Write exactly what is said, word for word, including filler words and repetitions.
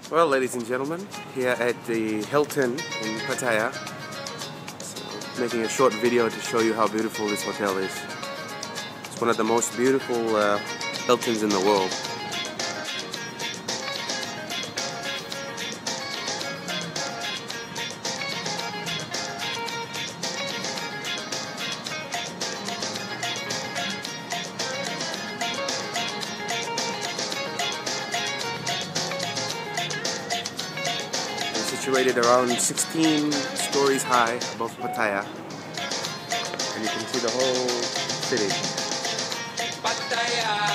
Well, ladies and gentlemen, here at the Hilton in Pattaya, so making a short video to show you how beautiful this hotel is. It's one of the most beautiful uh, Hiltons in the world. Situated around sixteen stories high above Pattaya, and you can see the whole city. Pattaya.